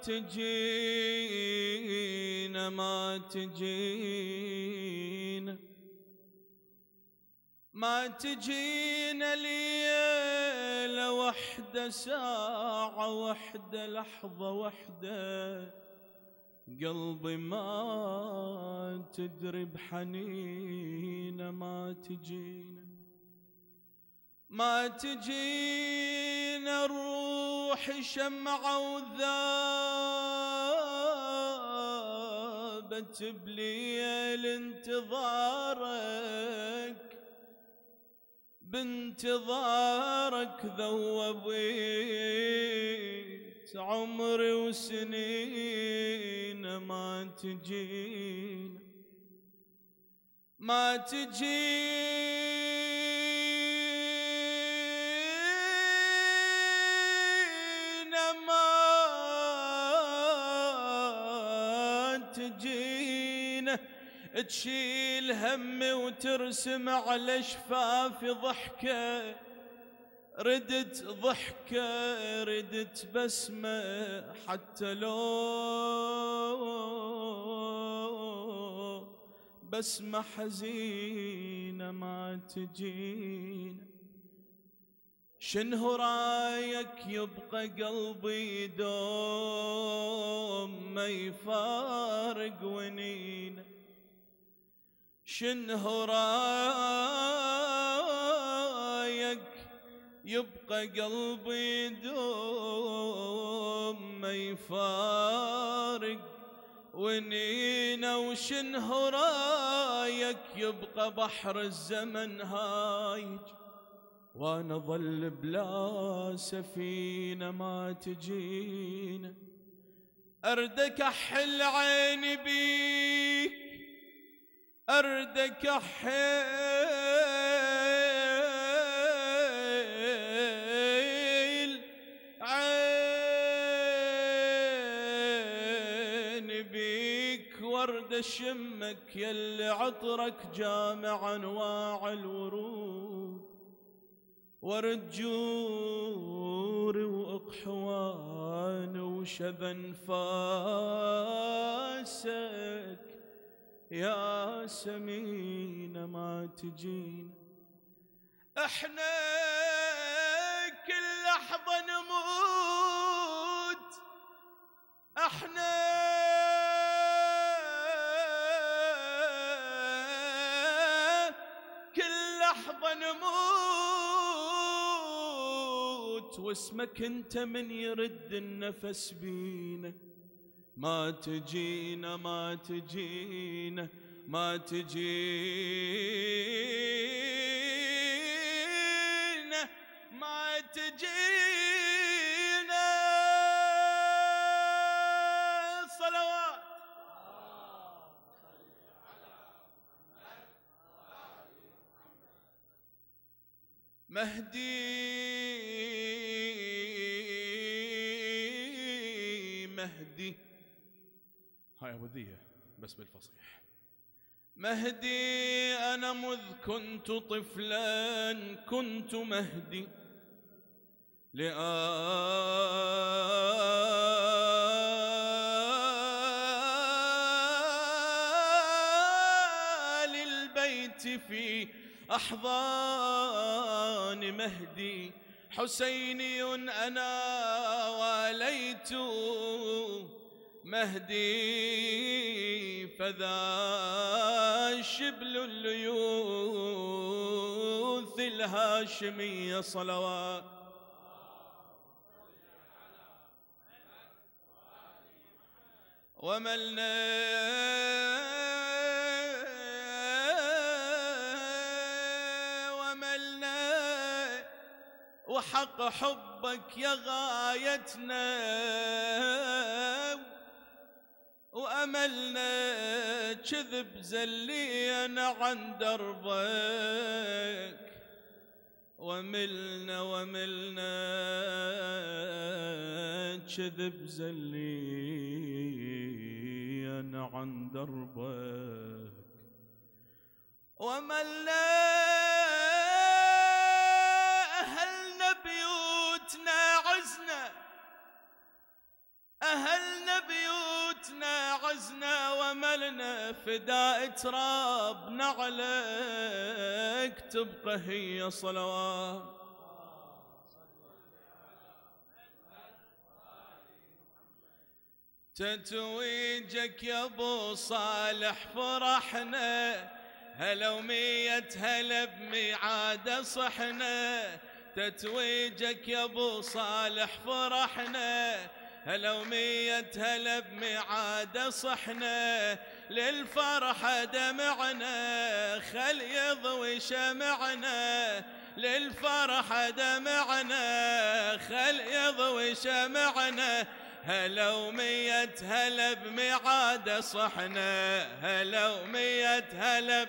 تجينا ما تجينا ما تجينا ليلة وحدة ساعة وحدة لحظة وحدة قلبي ما تدري بحنينه ما تجينا ما تجينا روحي شمعة وذابت بليل انتظارك بانتظارك ذوبيت عمري وسنين ما تجينا ما تجينا ما تجينا تشيل همي وترسم على شفافي ضحكة ردت ضحكة ردت بسمة حتى لو بسمة حزينة ما تجينا شنو رايك يبقى قلبي دوم ما يفارق ونينه شنو رايك يبقى قلبي دوم ما يفارق ونينا وشنو رايك يبقى بحر الزمن هايج وانا ظل بلا سفينة ما تجينا اردك احل عيني بيك اردك احيل عيني بيك وارد اشمك يلي عطرك جامع انواع الورود ورد جوري واقحوان وشذا فاسك يا سمينة ما تجينا احنا كل لحظة نموت احنا كل لحظة نموت واسمك انت من يرد النفس بينا ما تجينا ما تجينا ما تجينا ما تجينا صلوات مهدي هاي أبو ذية بس بالفصيح مهدي أنا مذ كنت طفلا كنت مهدي لآل البيت في أحضان مهدي حسيني أنا واليت مهدي فذا شبل الليوث الهاشمية صلوات وملنا وحق حبك يا غايتنا وأملنا كذب زلينا عن دربك وملنا كذب زلينا عن دربك وملنا أهلنا بيوتنا عزنا أهلنا نعلنا فداء تراب نعلك تبقى هي صلوات. تتويجك يا ابو صالح فرحنا، هلا ومية هلا بميعاد صحنا. تتويجك يا ابو صالح فرحنا، هلا ومية هلا بميعاد صحنا. للفرحة دمعنا خل يضوي شمعنا، للفرحة دمعنا خل يضوي شمعنا. هلا ومية هلا بميعاد صحنا، هلا ومية هلا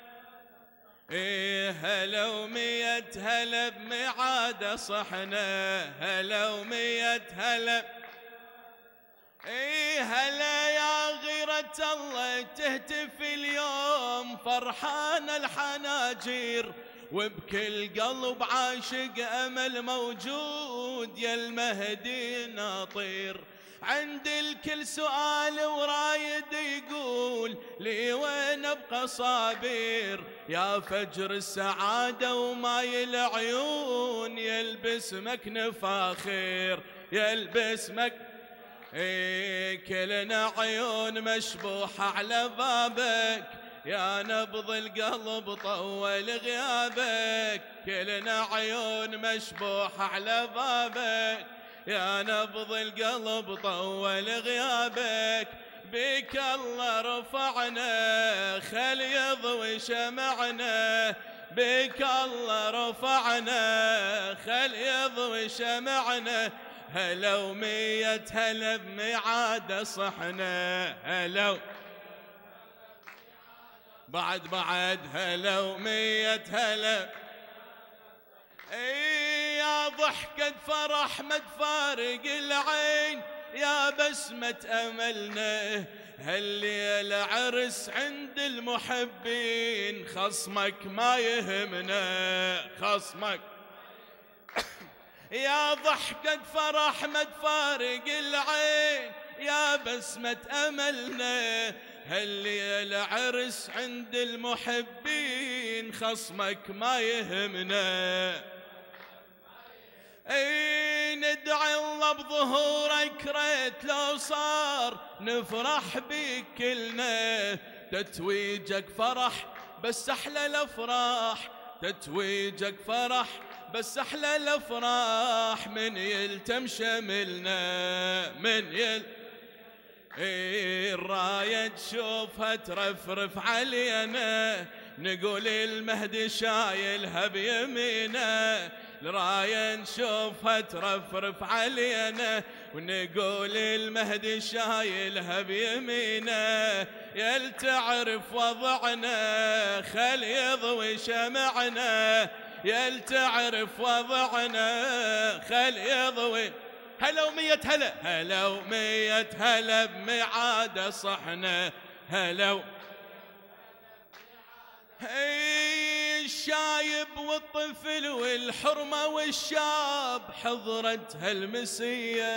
هلا ومية هلا بميعاد صحنا، هلا ومية هلا. هلا يا غيرة الله تهتف اليوم فرحانة الحناجير، وبكل قلب عاشق أمل موجود يا المهدي ناطير. عند الكل سؤال ورايد يقول لي وين ابقى صابير، يا فجر السعادة وماي العيون يلبس مك نفاخير، يلبس مك. كلنا عيون مشبوحة على بابك، يا نبض القلب طول غيابك. كلنا عيون مشبوحة على بابك، يا نبض القلب طول غيابك. بك الله رفعنا خل يضوي شمعنا، بك الله رفعنا خل يضوي شمعنا. هلا ومية هلا بميعاد صحنا، هلا بعد هلا ومية هلا. يا ضحكة فرح ما تفارق العين، يا بسمة أملنا هالليل عرس عند المحبين. خصمك ما يهمنا خصمك. يا ضحكة فرح ما تفارق العين، يا بسمة أملنا هالليل عرس عند المحبين. خصمك ما يهمنا. ندعي الله بظهورك ريت لو صار نفرح بيك كلنا. تتويجك فرح بس أحلى الأفراح، تتويجك فرح بس أحلى الأفراح. من يلتم شملنا من الراية تشوفها ترفرف علينا، نقول المهدي شايلها بيمينه. الراية نشوفها ترفرف علينا، ونقول المهدي شايلها بيمينه. يل تعرف وضعنا خل يضوي شمعنا، يل تعرف وضعنا خل يضوي. هلا ومية هلا، هلا ومية هلا بميعاد صحنا، هلا الشايب والطفل والحرمة والشاب حضرت هالمسية.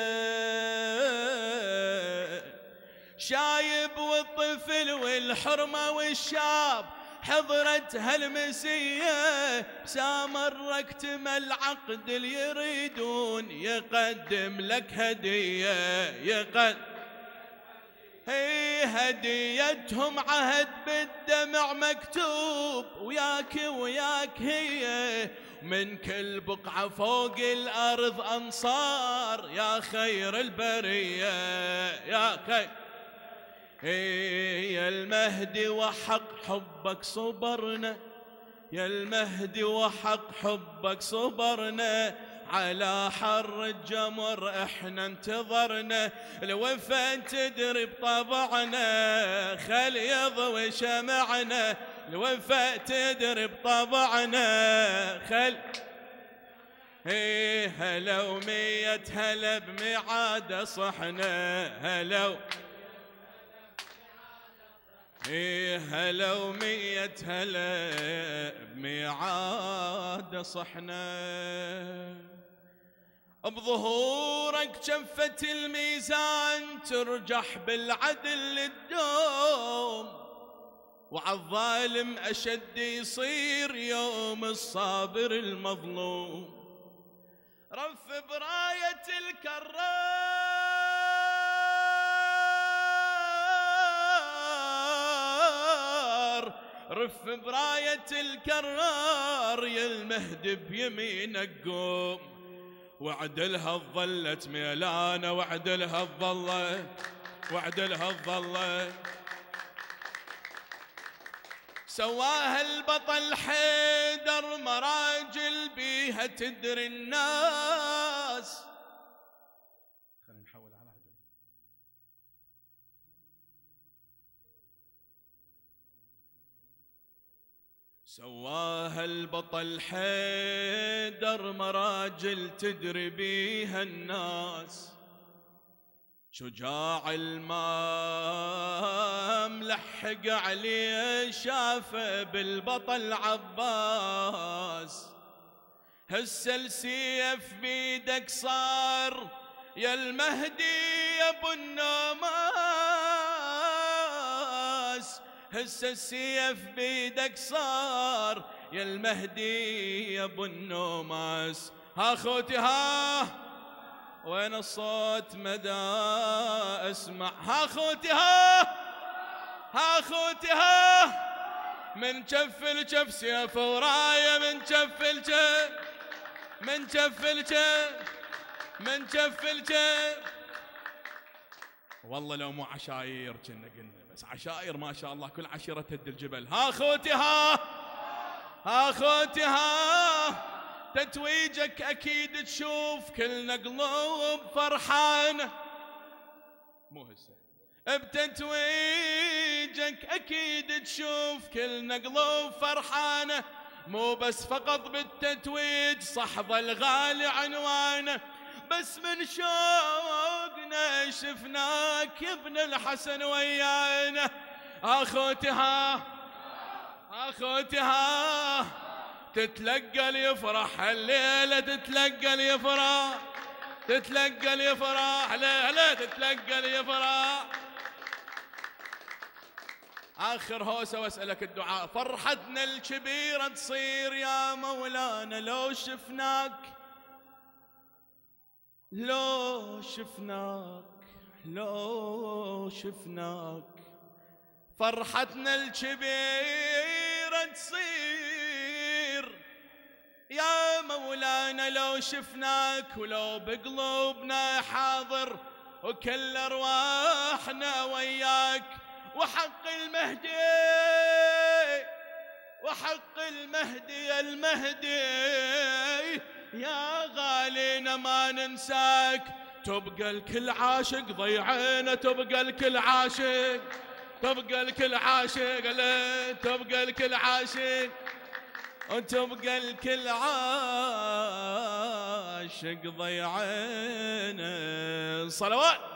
شايب والطفل والحرمة والشاب حضرت هالمسية. بسامرك تمل عقد اللي يريدون يقدم لك هدية، يقدم هديتهم عهد بالدمع مكتوب، وياك هي من كل بقعة فوق الأرض أنصار. يا خير البرية يا خير. يا المهدي وحق حبك صبرنا، يا المهدي وحق حبك صبرنا. على حر الجمر احنا انتظرنا، الوفا تدري بطبعنا خل يضوي شمعنا. الوفا تدري بطبعنا خل. هلا ومية هلا بميعاد صحنا، هلا هلا ومية هلا بميعاد صحنا. بظهورك جفة الميزان ترجح بالعدل للدوم، وعالظالم أشد يصير يوم الصابر المظلوم. رف براية الكرار، رف براية الكرار، يا المهدي بيمينك قوم، وعدلها ظلت ميلانة، وعدلها ظلت، وعدلها ظلت. سواها البطل حيدر مراجل بيها تدري الناس. خلينا نحول على عجل. سواها البطل حيدر مراجل تدري بيها الناس، شجاع المام لحق عليه شافه بالبطل عباس. هسه السيف بيدك صار يا المهدي يا ابو النماس، هسه السيف بيدك صار يا المهدي يا ابو النماس. ها خوتي ها، وين الصوت مدى اسمع؟ ها خوتي ها، ها خوتي ها، من كف لكف سيف ورايه، من كف لكف، من كف لكف، من كف لكف. والله لو مو عشاير كنا قلنا، بس عشاير ما شاء الله كل عشيرة تهد الجبل. ها خوتي ها، ها خوتي ها، تتويجك أكيد تشوف كلنا قلوب فرحانة، مو هسه بتتويجك أكيد تشوف كلنا قلوب فرحانة، مو بس فقط بالتتويج صح ظل غالي عنوانه، بس من شوقنا شفناك يا ابن الحسن ويانا. أخوتي ها، أخوتي ها، تتلقى اليفرح الليلة، تتلقى اليفرح، تتلقى اليفرح، لا لا تتلقى اليفرح. آخر هوسة واسألك الدعاء، فرحتنا الكبيرة تصير يا مولانا لو شفناك، لو شفناك، لو شفناك. فرحتنا الكبيرة تصير يا مولانا لو شفناك، ولو بقلوبنا حاضر وكل أرواحنا وياك. وحق المهدي، وحق المهدي المهدي يا غالينا ما ننساك، تبقى الكل عاشق ضيعنا، تبقى الكل عاشق، تبقى الكل عاشق، لا تبقى الكل عاشق، وتبقى الكل عاشق ضيعنا. صلوات.